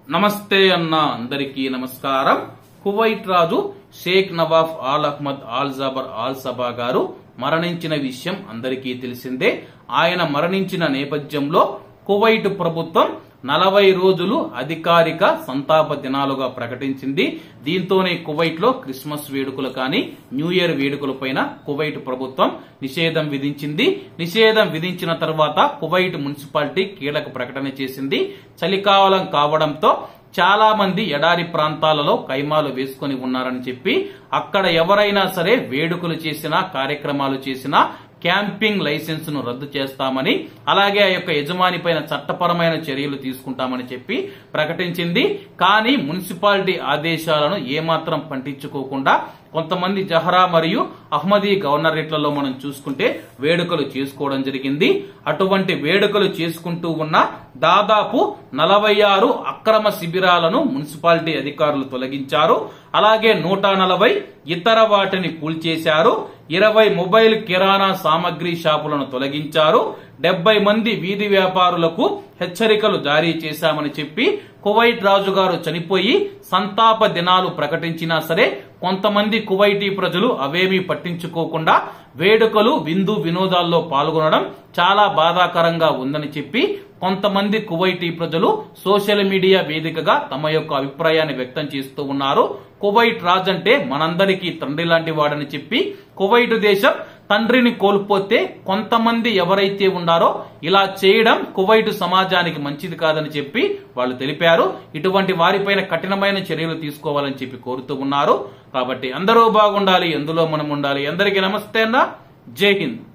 నమస్తే అన్న అందరికీ నమస్కారం. కువైట్ రాజు Sheikh Nawaf Al Ahmad Al Jaber Al Sabah గారు మరణించిన విషయం అందరికీ తెలిసిందే. ఆయన మరణించిన నేపథ్యంలో కువైట్ ప్రభుత్వం 40 రోజులు అధికారిక సంతాప దినాలుగా ప్రకటించింది. దీంతోనే కువైట్ లో క్రిస్మస్ వేడుకలు కానీ న్యూ ఇయర్ వేడుకలపైన కువైట్ ప్రభుత్వం నిషేధం విధించింది. నిషేధం విధించిన తర్వాత కువైట్ మున్సిపాలిటీ కీలక ప్రకటన చేసింది. చలికాలం కావడంతో చాలా మంది ఎడారి ప్రాంతాలలో కైమాలు వేసుకుని ఉన్నారని చెప్పి అక్కడ ఎవరైనా సరే వేడుకలు చేసినా కార్యక్రమాలు చేసినా క్యాంపింగ్ లైసెన్స్ ను రద్దు చేస్తామని, అలాగే ఆ యొక్క యజమాని పైన చట్టపరమైన చర్యలు తీసుకుంటామని చెప్పి ప్రకటించింది. కానీ మున్సిపాలిటీ ఆదేశాలను ఏమాత్రం పట్టించుకోకుండా కొంతమంది జహరా మరియు అహ్మదీ గవర్నరేట్లలో మనం చూసుకుంటే వేడుకలు చేసుకోవడం జరిగింది. అటువంటి వేడుకలు చేసుకుంటూ ఉన్న దాదాపు 46 అక్రమ శిబిరాలను మున్సిపాలిటీ అధికారులు తొలగించారు. అలాగే 140 ఇతర వాటిని కూల్చేశారు. 20 మొబైల్ కిరాణా సామగ్రి షాపులను తొలగించారు. 70 మంది వీధి వ్యాపారులకు హెచ్చరికలు జారీ చేశామని చెప్పి కువైట్ రాజు గారు చనిపోయి సంతాప దినాలు ప్రకటించినా సరే కొంతమంది కువైటీ ప్రజలు అవేమీ పట్టించుకోకుండా వేడుకలు విందు వినోదాల్లో పాల్గొనడం చాలా బాధాకరంగా ఉందని చెప్పి కొంతమంది కువైటీ ప్రజలు సోషల్ మీడియా వేదికగా తమ యొక్క అభిప్రాయాన్ని వ్యక్తం చేస్తూ ఉన్నారు. కువైట్ రాజ్ అంటే మనందరికీ తండ్రి లాంటి వాడని చెప్పి కువైట్ దేశం తండ్రిని కోల్పోతే కొంతమంది ఎవరైతే ఉన్నారో ఇలా చేయడం కువైట్ సమాజానికి మంచిది కాదని చెప్పి వాళ్ళు తెలిపారు. ఇటువంటి వారిపైన కఠినమైన చర్యలు తీసుకోవాలని చెప్పి కోరుతూ ఉన్నారు. కాబట్టి అందరూ బాగుండాలి, ఎందులో మనం ఉండాలి. అందరికీ నమస్తే అన్న, జై హింద్.